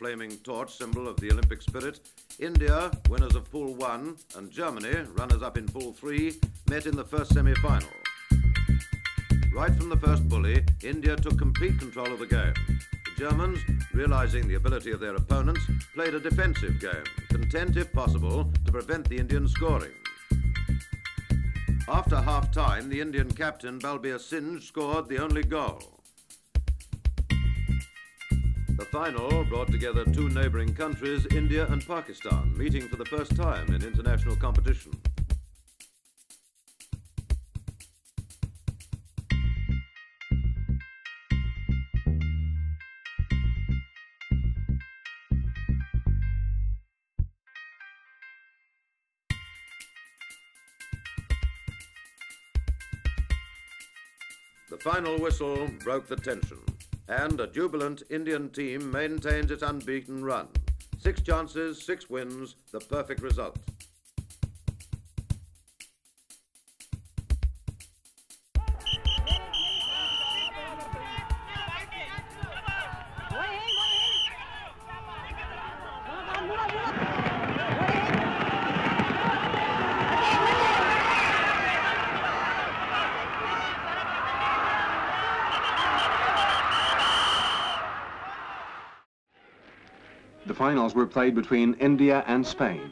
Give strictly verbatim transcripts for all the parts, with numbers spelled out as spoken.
flaming torch, symbol of the Olympic spirit, India, winners of Pool one, and Germany, runners-up in Pool three, met in the first semi-final. Right from the first bully, India took complete control of the game. The Germans, realizing the ability of their opponents, played a defensive game, content, if possible, to prevent the Indians scoring. After half-time, the Indian captain, Balbir Singh, scored the only goal. The final brought together two neighboring countries, India and Pakistan, meeting for the first time in international competition. The final whistle broke the tension, and a jubilant Indian team maintains its unbeaten run. Six chances, six wins, the perfect result. The finals were played between India and Spain.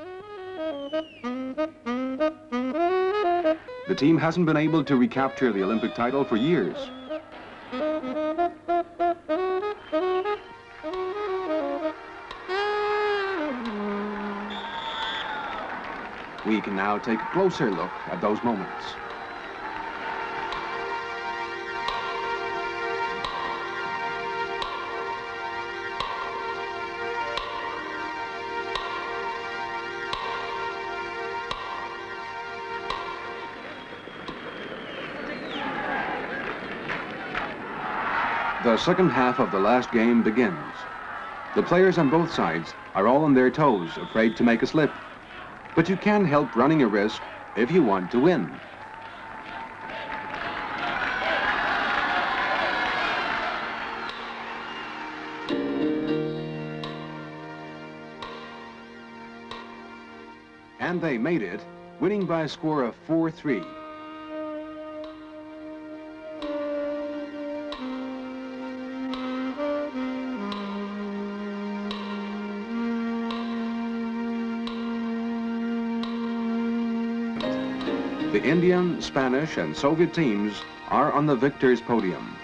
The team hasn't been able to recapture the Olympic title for years. We can now take a closer look at those moments. The second half of the last game begins. The players on both sides are all on their toes, afraid to make a slip. But you can help running a risk if you want to win. And they made it, winning by a score of four three. The Indian, Spanish, and Soviet teams are on the victors' podium.